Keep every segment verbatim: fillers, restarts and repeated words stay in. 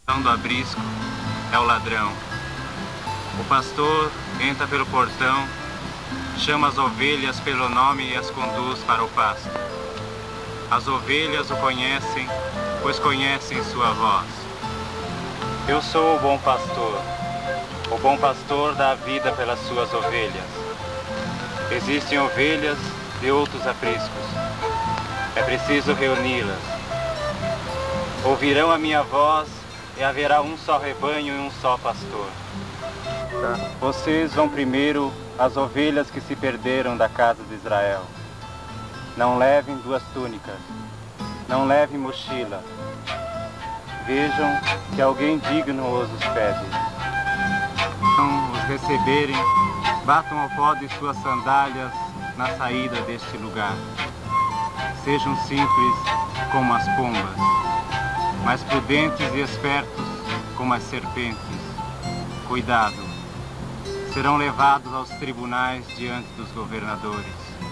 do aprisco é o ladrão. O pastor entra pelo portão, chama as ovelhas pelo nome e as conduz para o pasto. As ovelhas o conhecem, pois conhecem sua voz. Eu sou o bom pastor. O bom pastor dá a vida pelas suas ovelhas. Existem ovelhas de outros apriscos. É preciso reuni-las. Ouvirão a minha voz e haverá um só rebanho e um só pastor. Tá. Vocês vão primeiro às ovelhas que se perderam da casa de Israel. Não levem duas túnicas. Não levem mochila. Vejam que alguém digno os hospede. Quando os receberem, batam ao pó de suas sandálias na saída deste lugar. Sejam simples como as pombas, mas prudentes e espertos como as serpentes. Cuidado, serão levados aos tribunais diante dos governadores.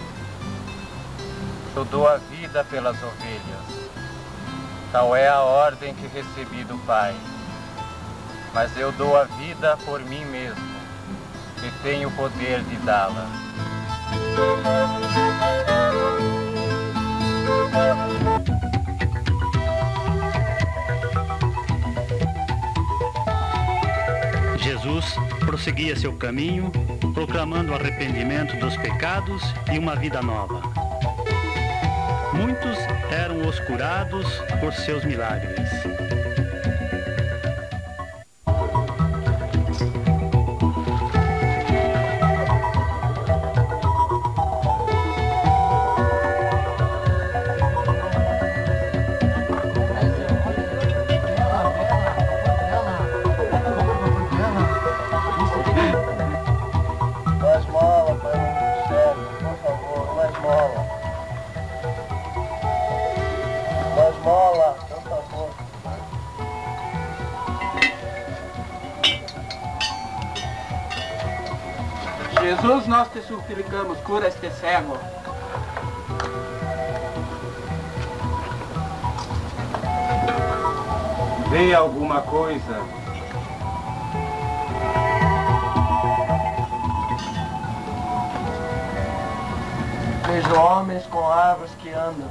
Eu dou a vida pelas ovelhas. Tal é a ordem que recebi do Pai. Mas eu dou a vida por mim mesmo, e tenho o poder de dá-la. Jesus prosseguia seu caminho, proclamando o arrependimento dos pecados e uma vida nova. Muitos eram os curados por seus milagres. Jesus, nós te suplicamos, cura este cego. Vê alguma coisa? Vejo homens com árvores que andam.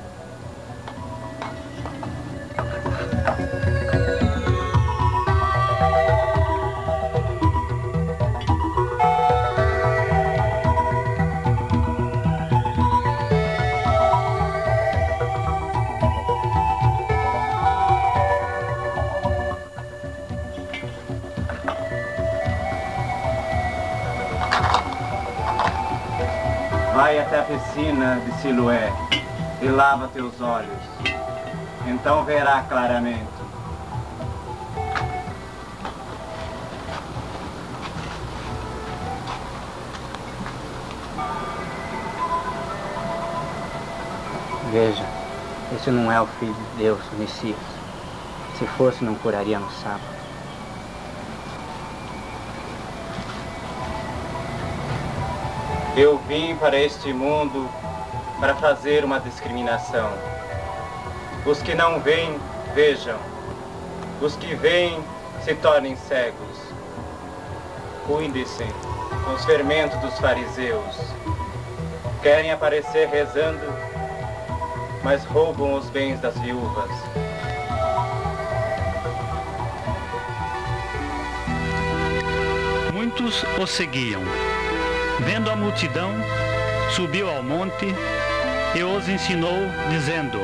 Vai até a piscina de Siloé e lava teus olhos. Então verá claramente. Veja, esse não é o Filho de Deus, o Messias. Se fosse, não curaria no sábado. Eu vim para este mundo para fazer uma discriminação. Os que não veem, vejam. Os que veem, se tornem cegos. Cuide-se com os fermentos dos fariseus. Querem aparecer rezando, mas roubam os bens das viúvas. Muitos o seguiam. Vendo a multidão, subiu ao monte e os ensinou, dizendo: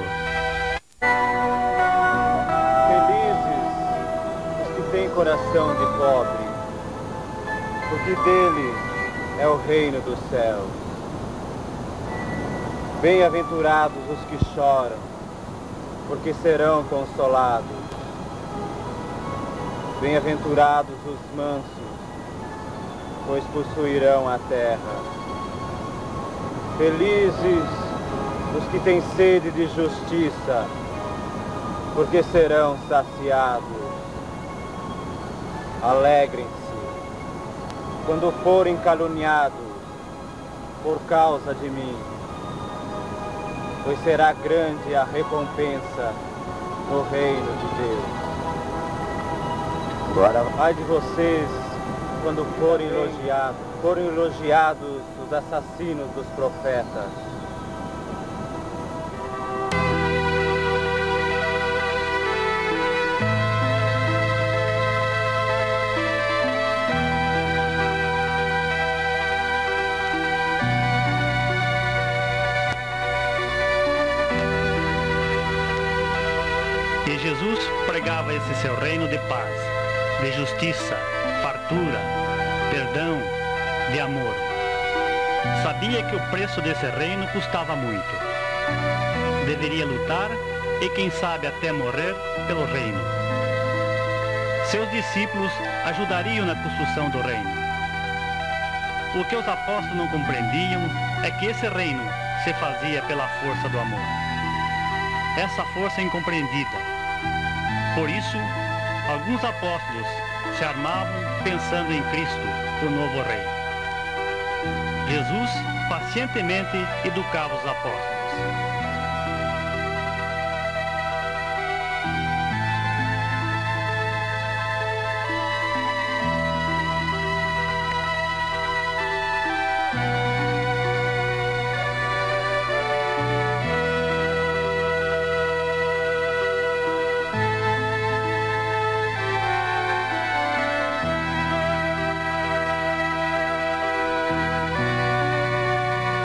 Felizes os que têm coração de pobre, porque deles é o reino dos céus. Bem-aventurados os que choram, porque serão consolados. Bem-aventurados os mansos, pois possuirão a terra. Felizes os que têm sede de justiça, porque serão saciados. Alegrem-se quando forem caluniados por causa de mim, pois será grande a recompensa no reino de Deus. Agora, Ai de vocês, quando forem elogiados, forem elogiados os assassinos dos profetas. E Jesus pregava esse seu reino de paz, de justiça, fartura, perdão, de amor. Sabia que o preço desse reino custava muito. Deveria lutar e, quem sabe, até morrer pelo reino. Seus discípulos ajudariam na construção do reino. O que os apóstolos não compreendiam é que esse reino se fazia pela força do amor. Essa força incompreendida. Por isso, alguns apóstolos se armavam pensando em Cristo, o novo rei. Jesus pacientemente educava os apóstolos.